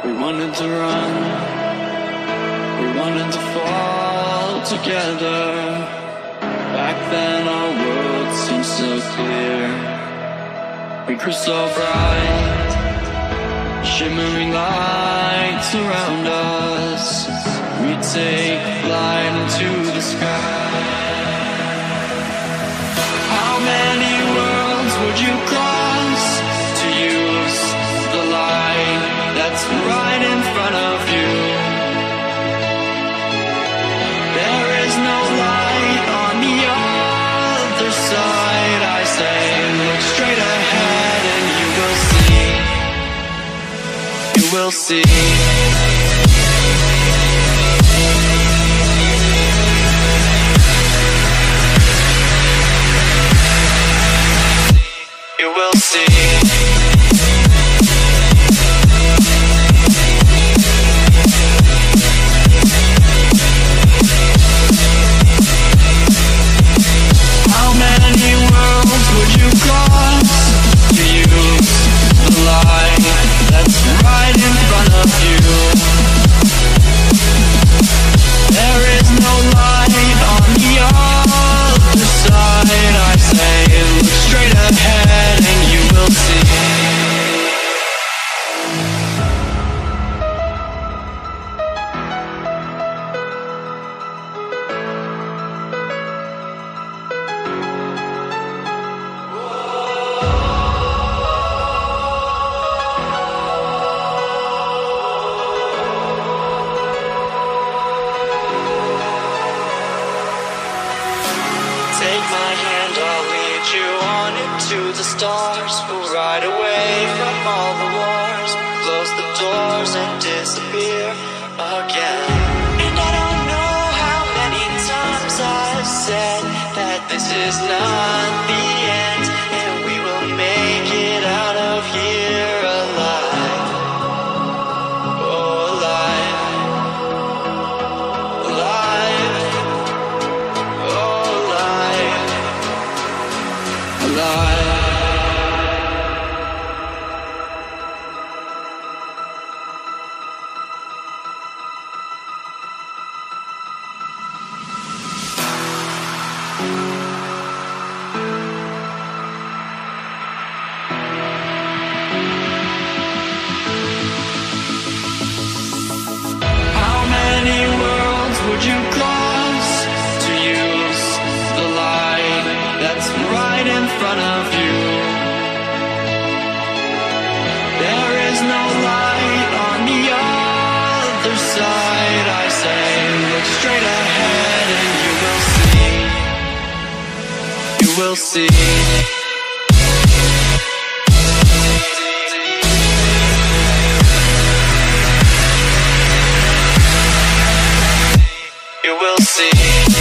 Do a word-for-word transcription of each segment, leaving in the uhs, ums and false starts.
We wanted to run, we wanted to fall together. Back then our world seemed so clear. We grew so bright, shimmering lights around us. We take flight into the sky. How many worlds would you cross to use the light that's right in front of you? There is no light on the other side. I say, look straight ahead and you will see. You will see. You will see. How many worlds would you cross to use the light that's right in front of you? There is no light on the other side. I say, look straight ahead and you will see. Take my hand, I'll lead you on into the stars. We'll ride away from all the wars, close the doors and disappear again. And I don't know how many times I've said that this is not the end, and we will make it out of here alive. Oh, alive. Alive. Oh, alive. Alive. How many worlds would you cross to use the light that's right in front of you? There is no light on the other side. I say, look straight ahead and you will see. You will see. You will see.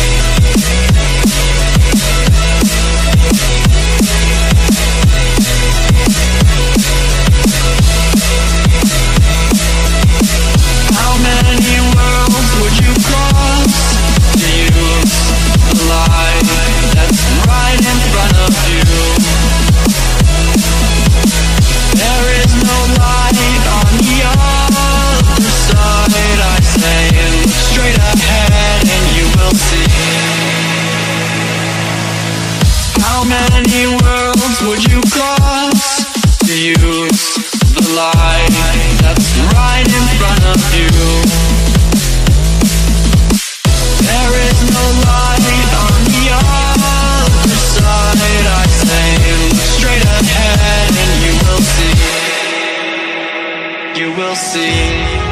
How many worlds would you cross to use the light that's right in front of you? There is no light on the other side. I say, look straight ahead and you will see. How many worlds would you cross to use the light that's right in front of you? There is no light on the other side. I say, look straight ahead and you will see. You will see.